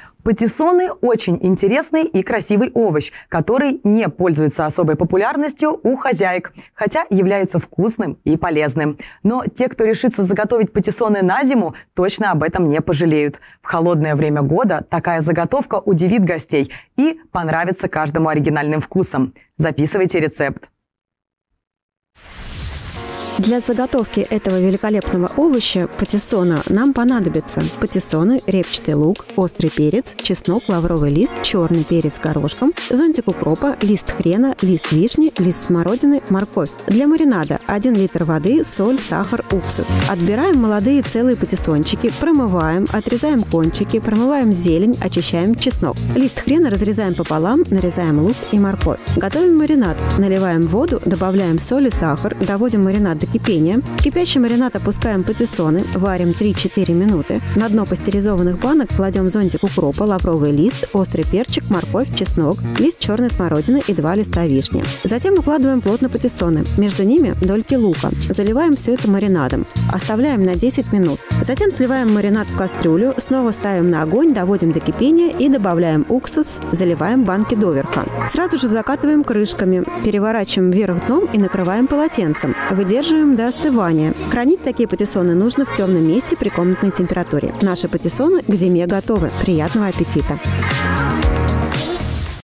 Патиссоны – очень интересный и красивый овощ, который не пользуется особой популярностью у хозяек, хотя является вкусным и полезным. Но те, кто решится заготовить патиссоны на зиму, точно об этом не пожалеют. В холодное время года такая заготовка удивит гостей и понравится каждому оригинальным вкусом. Записывайте рецепт. Для заготовки этого великолепного овоща патиссона нам понадобится патиссоны, репчатый лук, острый перец, чеснок, лавровый лист, черный перец горошком, зонтик укропа, лист хрена, лист вишни, лист смородины, морковь. Для маринада 1 литр воды, соль, сахар, уксус. Отбираем молодые целые патиссончики, промываем, отрезаем кончики, промываем зелень, очищаем чеснок. Лист хрена разрезаем пополам, нарезаем лук и морковь. Готовим маринад. Наливаем воду, добавляем соль и сахар, доводим маринад до кипения. В кипящий маринад опускаем патиссоны, варим 3-4 минуты. На дно пастеризованных банок кладем зонтик укропа, лавровый лист, острый перчик, морковь, чеснок, лист черной смородины и 2 листа вишни. Затем укладываем плотно патиссоны. Между ними дольки лука. Заливаем все это маринадом. Оставляем на 10 минут. Затем сливаем маринад в кастрюлю, снова ставим на огонь, доводим до кипения и добавляем уксус, заливаем банки доверха. Сразу же закатываем крышками, переворачиваем вверх дном и накрываем полотенцем. Выдерживаем до остывания. Хранить такие патиссоны нужно в темном месте при комнатной температуре. Наши патиссоны к зиме готовы. Приятного аппетита!